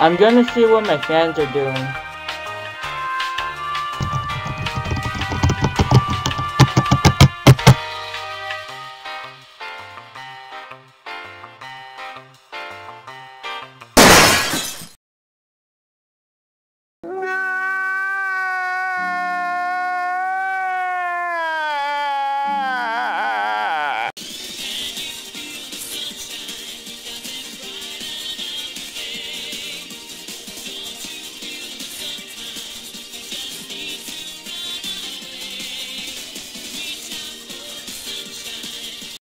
I'm gonna see what my fans are doing.